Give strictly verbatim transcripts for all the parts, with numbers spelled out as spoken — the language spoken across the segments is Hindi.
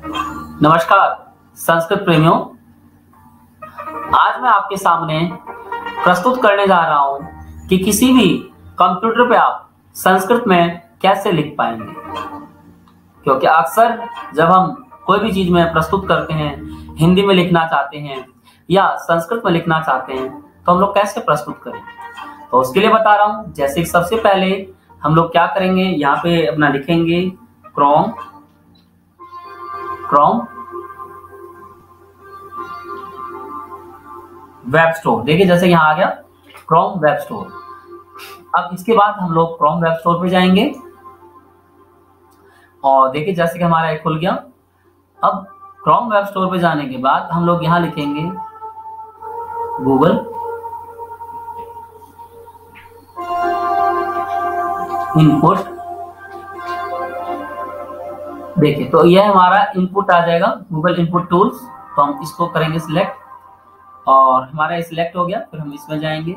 नमस्कार संस्कृत प्रेमियों, आज मैं आपके सामने प्रस्तुत करने जा रहा हूं कि किसी भी कंप्यूटर पे आप संस्कृत में कैसे लिख पाएंगे। क्योंकि अक्सर जब हम कोई भी चीज में प्रस्तुत करते हैं, हिंदी में लिखना चाहते हैं या संस्कृत में लिखना चाहते हैं, तो हम लोग कैसे प्रस्तुत करें। तो उसके लिए बता रहा हूं। जैसे कि सबसे पहले हम लोग क्या करेंगे, यहाँ पे अपना लिखेंगे क्रोम क्रोम वेब स्टोर। देखिए जैसे यहाँ आ गया क्रोम वेब स्टोर। अब इसके बाद हम लोग क्रोम वेब स्टोर पे जाएंगे और देखिए जैसे कि हमारा एक खुल गया। अब क्रोम वेब स्टोर पे जाने के बाद हम लोग यहाँ लिखेंगे गूगल इनपुट। देखिए तो यह हमारा इनपुट आ जाएगा गूगल इनपुट टूल्स। तो हम इसको करेंगे सिलेक्ट और हमारा ये सिलेक्ट हो गया। फिर हम इसमें जाएंगे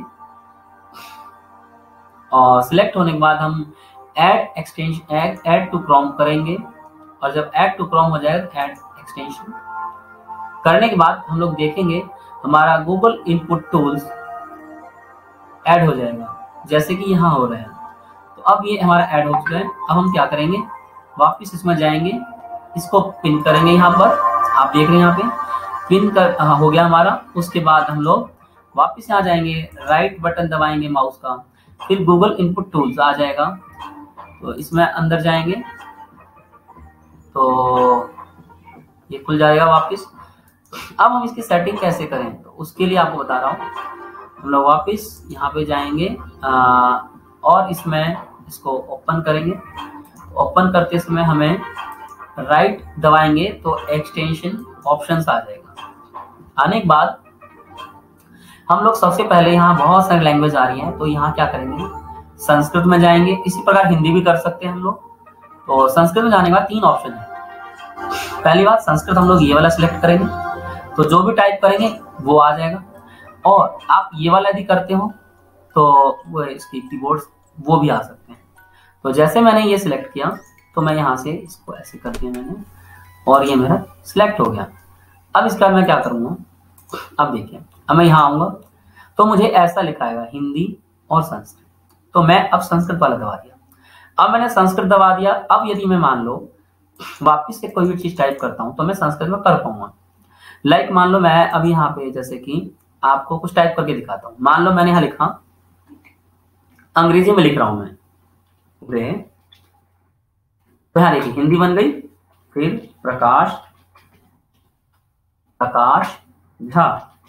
और सिलेक्ट होने के बाद हम add extension add add to Chrome करेंगे और जब ऐड टू क्रोम हो जाएगा तो ऐड एक्सटेंशन करने के बाद हम लोग देखेंगे हमारा गूगल इनपुट टूल्स ऐड हो जाएगा जैसे कि यहाँ हो रहा है। तो अब ये हमारा ऐड हो चुका है। अब हम क्या करेंगे, वापस इसमें जाएंगे, इसको पिन करेंगे। यहाँ पर आप देख रहे हैं यहाँ पे पिन कर हाँ, हो गया हमारा। उसके बाद हम लोग वापस यहाँ जाएंगे, राइट बटन दबाएंगे माउस का, फिर गूगल इनपुट टूल्स आ जाएगा। तो इसमें अंदर जाएंगे तो ये खुल जाएगा वापस। अब हम इसकी सेटिंग कैसे करें, तो उसके लिए आपको बता रहा हूँ। हम लोग वापस यहाँ पे जाएंगे आ, और इसमें इसको ओपन करेंगे। ओपन करते समय हमें राइट दबाएंगे तो एक्सटेंशन ऑप्शंस आ जाएगा। आने के बाद हम लोग सबसे पहले यहाँ बहुत सारी लैंग्वेज आ रही हैं, तो यहाँ क्या करेंगे, संस्कृत में जाएंगे। इसी प्रकार हिंदी भी कर सकते हैं हम लोग। तो संस्कृत में जाने के बाद तीन ऑप्शन है। पहली बात संस्कृत हम लोग ये वाला सिलेक्ट करेंगे तो जो भी टाइप करेंगे वो आ जाएगा। और आप ये वाला यदि करते हो तो वो इसकी कीबोर्ड वो भी आ सकते हैं। तो जैसे मैंने ये सिलेक्ट किया तो मैं यहाँ से इसको ऐसे कर दिया मैंने और ये मेरा सिलेक्ट हो गया। अब इसका मैं क्या करूँगा, अब देखिए अब मैं यहाँ आऊँगा तो मुझे ऐसा लिखाएगा हिंदी और संस्कृत। तो मैं अब संस्कृत वाला दबा दिया। अब मैंने संस्कृत दबा दिया। अब यदि मैं मान लो वापिस से कोई भी चीज टाइप करता हूँ तो मैं संस्कृत में कर पाऊंगा। लाइक मान लो मैं अब यहाँ पे जैसे कि आपको कुछ टाइप करके दिखाता हूँ। मान लो मैंने यहाँ लिखा, अंग्रेजी में लिख रहा हूं मैं रे, तो यहाँ देखिए हिंदी बन गई। फिर प्रकाश प्रकाश झा,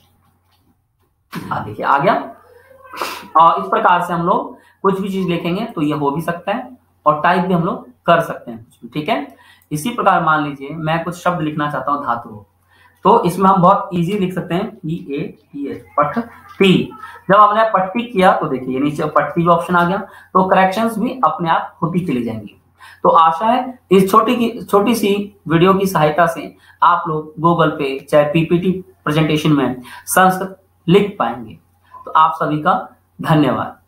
हाँ देखिए आ गया। और इस प्रकार से हम लोग कुछ भी चीज लिखेंगे तो ये हो भी सकता है और टाइप भी हम लोग कर सकते हैं, ठीक है। इसी प्रकार मान लीजिए मैं कुछ शब्द लिखना चाहता हूँ धातु, तो इसमें हम बहुत इजी लिख सकते हैं पी ए टी एच पट्टी। जब हमने पट्टी किया तो देखिए नीचे पट्टी भी ऑप्शन आ गया। तो करेक्शंस भी अपने आप होती चली जाएंगी। तो आशा है इस छोटी की छोटी सी वीडियो की सहायता से आप लोग गूगल पे चाहे पीपीटी प्रेजेंटेशन में संस्कृत लिख पाएंगे। तो आप सभी का धन्यवाद।